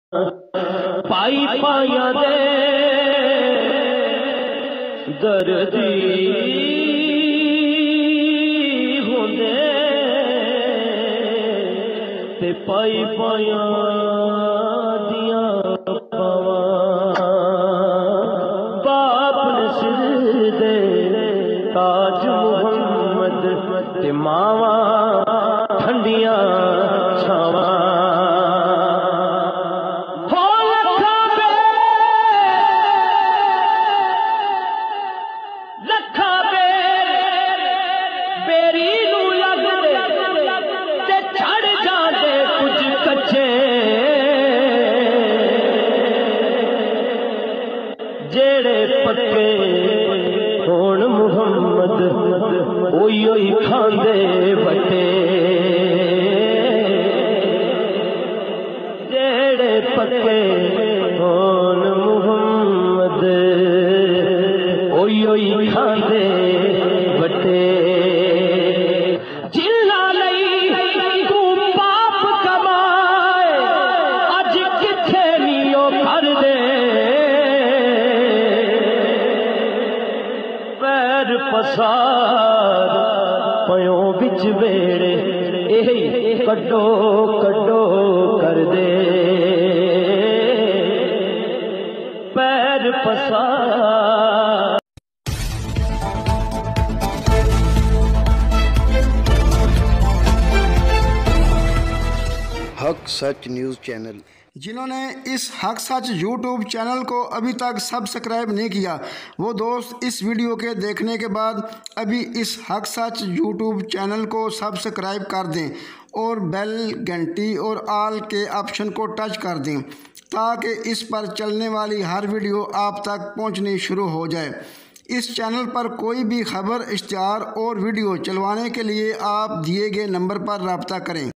پائی پائیاں دے دردی ہوندے تے پائی پائیاں دیاں پاواں باپ نے سر دے تاج محمد تے ماواں ٹھنڈیاں چھاواں جیڑے پکے ہون محمد اوئی اوئی کھاندے بٹے جیڑے پکے ہون محمد اوئی اوئی کھاندے بٹے پسار پیوں بچ بیڑے اے کڈو کڈو کر دے پیر پسار۔ حق سچ نیوز چینل، جنہوں نے اس حق سچ یوٹیوب چینل کو ابھی تک سبسکرائب نہیں کیا وہ دوست اس ویڈیو کے دیکھنے کے بعد ابھی اس حق سچ یوٹیوب چینل کو سبسکرائب کر دیں اور بیل گھنٹی اور آل کے آپشن کو ٹچ کر دیں تاکہ اس پر چلنے والی ہر ویڈیو آپ تک پہنچنی شروع ہو جائے۔ اس چینل پر کوئی بھی خبر، اشتہار اور ویڈیو چلوانے کے لیے آپ دیے گئے نمبر پر رابطہ کریں۔